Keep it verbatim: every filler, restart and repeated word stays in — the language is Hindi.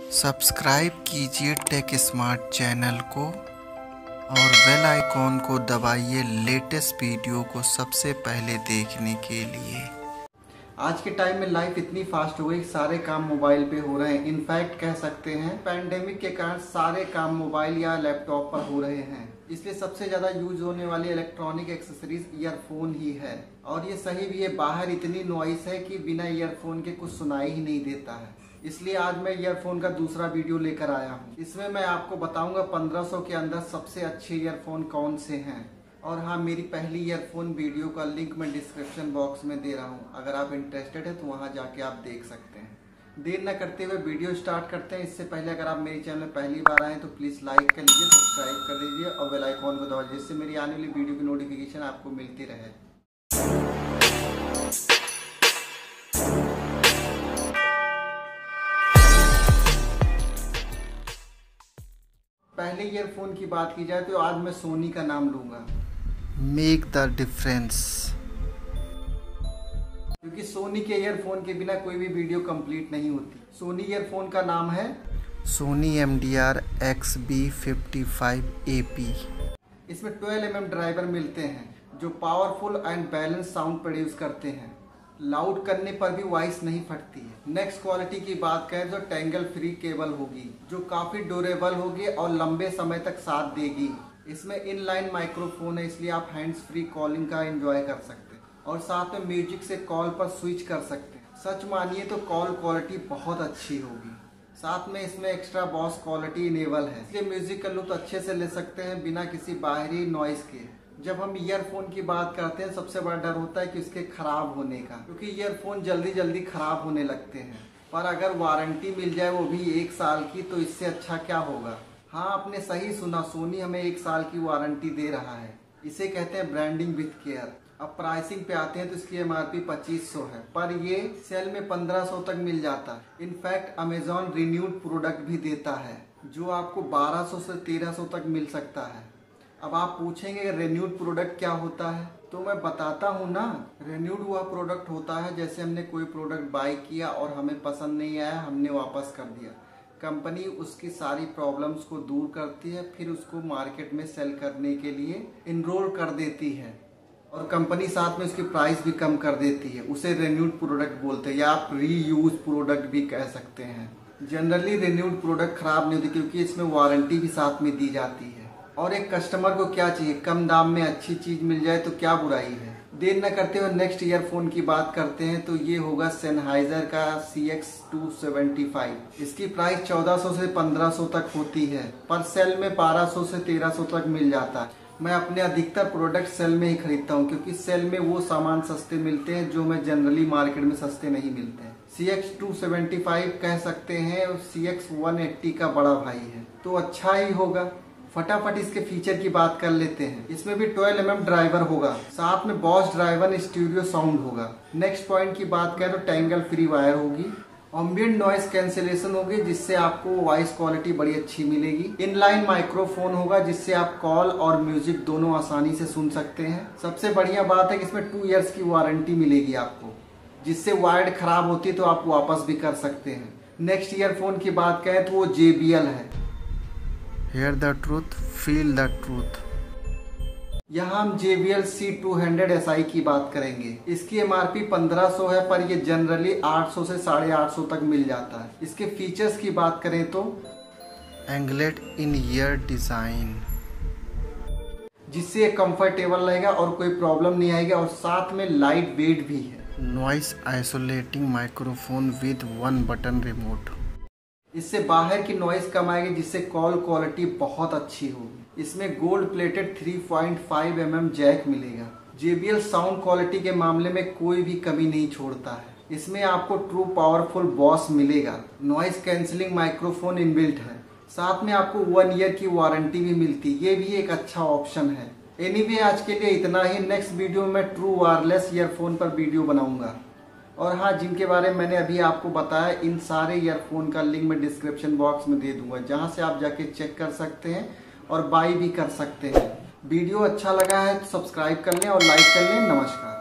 सब्सक्राइब कीजिए टेक स्मार्ट चैनल को और बेल आइकॉन को दबाइए लेटेस्ट वीडियो को सबसे पहले देखने के लिए। आज के टाइम में लाइफ इतनी फास्ट हो गई, सारे काम मोबाइल पे हो रहे हैं। इनफैक्ट कह सकते हैं पैंडेमिक के कारण सारे काम मोबाइल या लैपटॉप पर हो रहे हैं। इसलिए सबसे ज़्यादा यूज होने वाली इलेक्ट्रॉनिक एक्सेसरीज ईयरफोन ही है। और ये सही भी है, बाहर इतनी नॉइस है कि बिना ईयरफोन के कुछ सुनाई ही नहीं देता है। इसलिए आज मैं ईयरफोन का दूसरा वीडियो लेकर आया हूँ। इसमें मैं आपको बताऊंगा पंद्रह सौ के अंदर सबसे अच्छे ईयरफोन कौन से हैं। और हाँ, मेरी पहली ईयरफोन वीडियो का लिंक मैं डिस्क्रिप्शन बॉक्स में दे रहा हूँ। अगर आप इंटरेस्टेड है तो वहाँ जाके आप देख सकते हैं। देर न करते हुए वीडियो स्टार्ट करते हैं। इससे पहले अगर आप मेरे चैनल में पहली बार आए तो प्लीज़ लाइक कर लीजिए, सब्सक्राइब कर लीजिए और बेल आइकॉन को दबा लीजिए, जिससे मेरी आने वाली वीडियो की नोटिफिकेशन आपको मिलती रहे। पहले ईयरफोन की बात की जाए तो आज मैं सोनी का नाम लूंगा। Make the difference. क्योंकि सोनी के ईयरफोन के बिना कोई भी वीडियो कंप्लीट नहीं होती। सोनी ईयरफोन का नाम है Sony M D R X B fifty five A P. इसमें ट्वेल्व एम एम ड्राइवर मिलते हैं जो powerful and balance sound produce करते हैं। लाउड करने पर भी वॉइस नहीं फटती है। नेक्स्ट क्वालिटी की बात करें तो टेंगल फ्री केबल होगी जो काफ़ी ड्यूरेबल होगी और लंबे समय तक साथ देगी। इसमें इनलाइन माइक्रोफोन है, इसलिए आप हैंड्स फ्री कॉलिंग का एंजॉय कर सकते हैं और साथ में म्यूजिक से कॉल पर स्विच कर सकते हैं। सच मानिए तो कॉल क्वालिटी बहुत अच्छी होगी। साथ में इसमें एक्स्ट्रा बॉस क्वालिटी इनेबल है, इसलिए म्यूजिक का लुत्फ अच्छे से ले सकते हैं बिना किसी बाहरी नॉइस के। जब हम ईयरफोन की बात करते हैं सबसे बड़ा डर होता है कि उसके खराब होने का, क्योंकि ईयरफोन जल्दी जल्दी खराब होने लगते हैं। पर अगर वारंटी मिल जाए वो भी एक साल की, तो इससे अच्छा क्या होगा। हाँ, आपने सही सुना, सोनी हमें एक साल की वारंटी दे रहा है। इसे कहते हैं ब्रांडिंग विथ केयर। अब प्राइसिंग पे आते हैं तो इसकी एम आर पी पच्चीस सौ है, पर ये सेल में पंद्रह सौ तक मिल जाता है। इनफैक्ट अमेजॉन रिन्यूड प्रोडक्ट भी देता है जो आपको बारह सौ से तेरह सौ तक मिल सकता है। अब आप पूछेंगे रिन्यूड प्रोडक्ट क्या होता है, तो मैं बताता हूँ ना। रिन्यूड हुआ प्रोडक्ट होता है जैसे हमने कोई प्रोडक्ट बाय किया और हमें पसंद नहीं आया, हमने वापस कर दिया। कंपनी उसकी सारी प्रॉब्लम्स को दूर करती है, फिर उसको मार्केट में सेल करने के लिए इनरोल कर देती है और कंपनी साथ में उसकी प्राइस भी कम कर देती है। उसे रिन्यूड प्रोडक्ट बोलते हैं, या आप रीयूज प्रोडक्ट भी कह सकते हैं। जनरली रिन्यूड प्रोडक्ट खराब नहीं होती क्योंकि इसमें वारंटी भी साथ में दी जाती है। और एक कस्टमर को क्या चाहिए, कम दाम में अच्छी चीज मिल जाए तो क्या बुराई है। देर न करते हुए नेक्स्ट ईयरफोन की बात करते हैं तो ये होगा सेनहाइजर का C X two seventy five. इसकी प्राइस चौदह सौ से पंद्रह सौ तक होती है, पर सेल में बारह सौ से तेरह सौ तक मिल जाता है। मैं अपने अधिकतर प्रोडक्ट सेल में ही खरीदता हूँ क्योंकि सेल में वो सामान सस्ते मिलते हैं जो मैं जनरली मार्केट में सस्ते नहीं मिलते हैं। C X two seventy five कह सकते हैं सी एक्स वन एट्टी का बड़ा भाई है, तो अच्छा ही होगा। फटाफट इसके फीचर की बात कर लेते हैं। इसमें भी ट्वेल्व एम एम ड्राइवर होगा, साथ में बॉस ड्राइवर स्टूडियो साउंड होगा। नेक्स्ट पॉइंट की बात करें तो टेंगल फ्री वायर होगी। एम्बिएंट नॉइस कैंसिलेशन होगी जिससे आपको वॉइस क्वालिटी बड़ी अच्छी मिलेगी। इनलाइन माइक्रोफोन होगा जिससे आप कॉल और म्यूजिक दोनों आसानी से सुन सकते हैं। सबसे बढ़िया बात है कि इसमें टू इयर्स की वारंटी मिलेगी आपको, जिससे वायर्ड खराब होती है तो आप वापस भी कर सकते हैं। नेक्स्ट ईयरफोन की बात करें तो वो जे बी एल है। Hear the truth, feel the truth। यहाँ हम J B L C two hundred S I की बात करेंगे। इसकी एम आर पी पंद्रह सौ है, पर ये जनरली आठ सौ से साढ़े आठ सौ तक मिल जाता है। इसके फीचर्स की बात करें तो एंगलेट इन ईयर डिजाइन, जिससे कंफर्टेबल रहेगा और कोई प्रॉब्लम नहीं आएगी, और साथ में लाइट वेट भी है। Noise isolating microphone with one button remote. इससे बाहर की नॉइस कम आएगी, जिससे कॉल क्वालिटी बहुत अच्छी होगी। इसमें gold plated three point five M M jack मिलेगा। J B L sound quality के मामले में कोई भी कमी नहीं छोड़ता है। इसमें आपको ट्रू पावरफुल बॉस मिलेगा। नॉइस कैंसिलिंग माइक्रोफोन इनबिल्ट है, साथ में आपको वन ईयर की वारंटी भी मिलती है। ये भी एक अच्छा ऑप्शन है। एनीवे, आज के लिए इतना ही। नेक्स्ट वीडियो में ट्रू वायरलेस ईयरफोन पर वीडियो बनाऊंगा। और हाँ, जिनके बारे में मैंने अभी आपको बताया, इन सारे ईयरफोन का लिंक मैं डिस्क्रिप्शन बॉक्स में दे दूंगा, जहां से आप जाके चेक कर सकते हैं और बाई भी कर सकते हैं। वीडियो अच्छा लगा है तो सब्सक्राइब कर लें और लाइक कर लें। नमस्कार।